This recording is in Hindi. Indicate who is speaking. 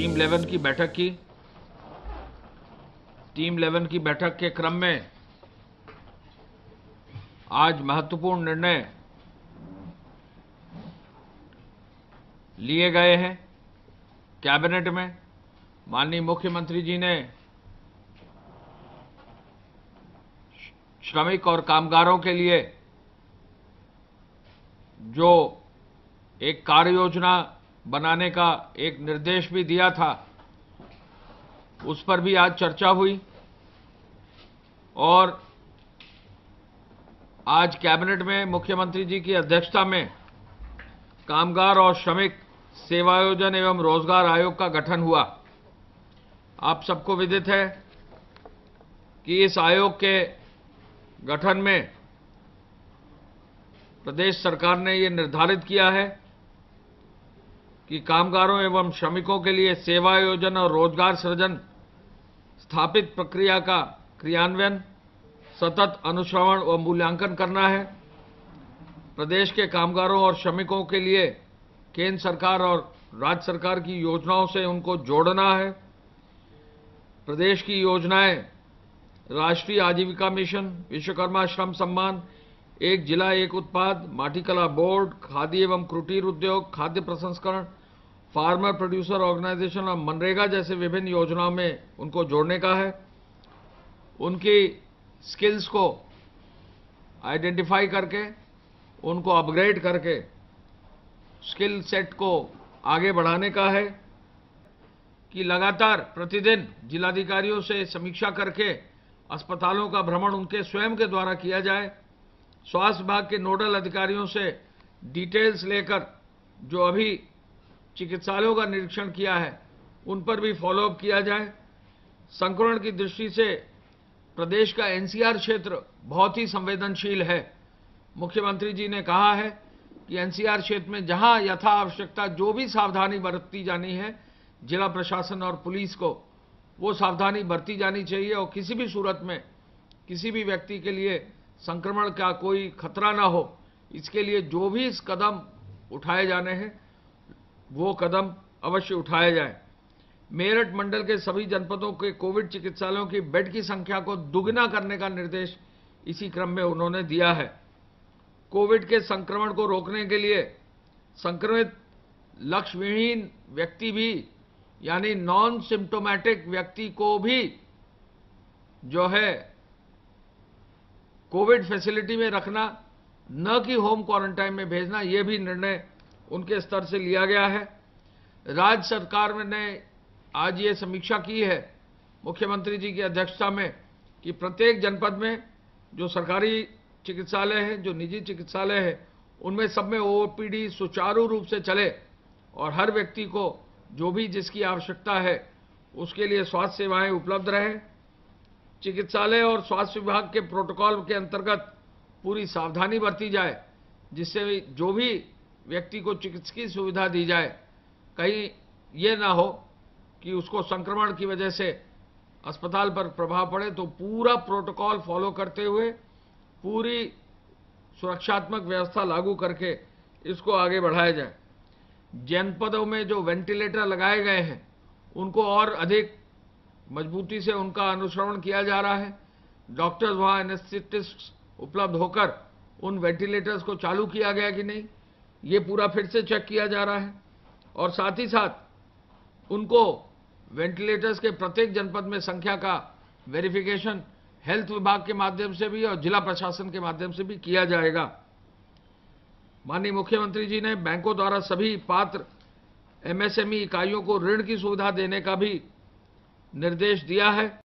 Speaker 1: टीम 11 की बैठक की। टीम 11 की बैठक के क्रम में आज महत्वपूर्ण निर्णय लिए गए हैं। कैबिनेट में माननीय मुख्यमंत्री जी ने श्रमिक और कामगारों के लिए जो एक कार्य योजना बनाने का एक निर्देश भी दिया था, उस पर भी आज चर्चा हुई और आज कैबिनेट में मुख्यमंत्री जी की अध्यक्षता में कामगार और श्रमिक सेवायोजन एवं रोजगार आयोग का गठन हुआ। आप सबको विदित है कि इस आयोग के गठन में प्रदेश सरकार ने ये निर्धारित किया है कि कामगारों एवं श्रमिकों के लिए सेवायोजन और रोजगार सृजन स्थापित प्रक्रिया का क्रियान्वयन, सतत अनुश्रवण व मूल्यांकन करना है। प्रदेश के कामगारों और श्रमिकों के लिए केंद्र सरकार और राज्य सरकार की योजनाओं से उनको जोड़ना है। प्रदेश की योजनाएं राष्ट्रीय आजीविका मिशन, विश्वकर्मा श्रम सम्मान, एक जिला एक उत्पाद, माटीकला बोर्ड, खादी एवं कुटीर उद्योग, खाद्य प्रसंस्करण, फार्मर प्रोड्यूसर ऑर्गेनाइजेशन और मनरेगा जैसे विभिन्न योजनाओं में उनको जोड़ने का है। उनकी स्किल्स को आइडेंटिफाई करके उनको अपग्रेड करके स्किल सेट को आगे बढ़ाने का है कि लगातार प्रतिदिन जिलाधिकारियों से समीक्षा करके अस्पतालों का भ्रमण उनके स्वयं के द्वारा किया जाए। स्वास्थ्य विभाग के नोडल अधिकारियों से डिटेल्स लेकर जो अभी चिकित्सालयों का निरीक्षण किया है, उन पर भी फॉलोअप किया जाए। संक्रमण की दृष्टि से प्रदेश का एनसीआर क्षेत्र बहुत ही संवेदनशील है। मुख्यमंत्री जी ने कहा है कि एनसीआर क्षेत्र में जहां यथा आवश्यकता जो भी सावधानी बरती जानी है, जिला प्रशासन और पुलिस को वो सावधानी बरती जानी चाहिए और किसी भी सूरत में किसी भी व्यक्ति के लिए संक्रमण का कोई खतरा ना हो, इसके लिए जो भी इस कदम उठाए जाने हैं वो कदम अवश्य उठाए जाए। मेरठ मंडल के सभी जनपदों के कोविड चिकित्सालयों की बेड की संख्या को दुगना करने का निर्देश इसी क्रम में उन्होंने दिया है। कोविड के संक्रमण को रोकने के लिए संक्रमित लक्षणविहीन व्यक्ति भी यानी नॉन सिम्टोमेटिक व्यक्ति को भी जो है कोविड फैसिलिटी में रखना, न कि होम क्वारंटाइन में भेजना, यह भी निर्णय उनके स्तर से लिया गया है। राज्य सरकार ने आज ये समीक्षा की है मुख्यमंत्री जी की अध्यक्षता में कि प्रत्येक जनपद में जो सरकारी चिकित्सालय है, जो निजी चिकित्सालय है, उनमें सब में ओपीडी सुचारू रूप से चले और हर व्यक्ति को जो भी जिसकी आवश्यकता है उसके लिए स्वास्थ्य सेवाएं उपलब्ध रहे। चिकित्सालय और स्वास्थ्य विभाग के प्रोटोकॉल के अंतर्गत पूरी सावधानी बरती जाए, जिससे जो भी व्यक्ति को चिकित्सकीय सुविधा दी जाए, कहीं ये ना हो कि उसको संक्रमण की वजह से अस्पताल पर प्रभाव पड़े। तो पूरा प्रोटोकॉल फॉलो करते हुए पूरी सुरक्षात्मक व्यवस्था लागू करके इसको आगे बढ़ाया जाए। जनपदों में जो वेंटिलेटर लगाए गए हैं उनको और अधिक मजबूती से उनका अनुश्रवण किया जा रहा है। डॉक्टर्स वहां एनेस्थेटिस्ट उपलब्ध होकर उन वेंटिलेटर्स को चालू किया गया कि नहीं, ये पूरा फिर से चेक किया जा रहा है। और साथ ही साथ उनको वेंटिलेटर्स के प्रत्येक जनपद में संख्या का वेरिफिकेशन हेल्थ विभाग के माध्यम से भी और जिला प्रशासन के माध्यम से भी किया जाएगा। माननीय मुख्यमंत्री जी ने बैंकों द्वारा सभी पात्र एमएसएमई इकाइयों को ऋण की सुविधा देने का भी निर्देश दिया है।